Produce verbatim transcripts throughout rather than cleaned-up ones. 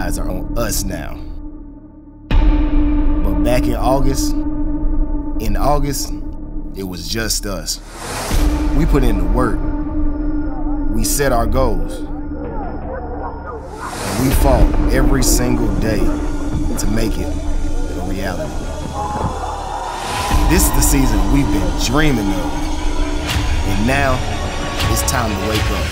eyes are on us now. But back in August, in August, it was just us. We put in the work. We set our goals. And we fought every single day to make it a reality. This is the season we've been dreaming of. And now, it's time to wake up.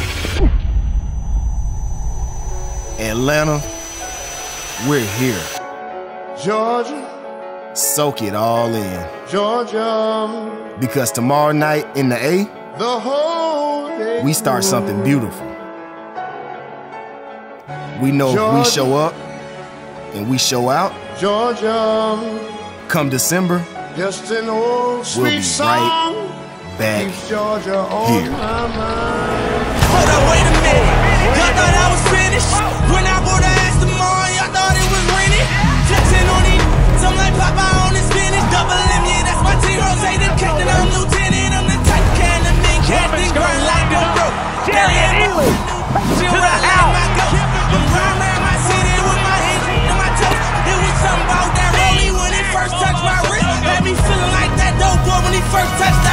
Atlanta, we're here. Georgia, soak it all in. Georgia, because tomorrow night in the A, the whole day we start something beautiful. We know Georgia, if we show up and we show out, Georgia, come December, just an old sweet we'll be song right back Georgia on here. My mind. Hold up, wait a minute. Y'all thought I was finished. When I bought the ass tomorrow, y'all thought it was rented. Flexing on these, I'm like Papa on the spinach. Double M, yeah, that's my team. Rose, the captain, I'm lieutenant. I'm the type can the main captain. Grind like a broke. Carry it in. Chill right like my ghost. I'm riding around my city with my hands on my toes. It was something about that rollie when he first touched my wrist. Had me feeling like that dope boy when he first touched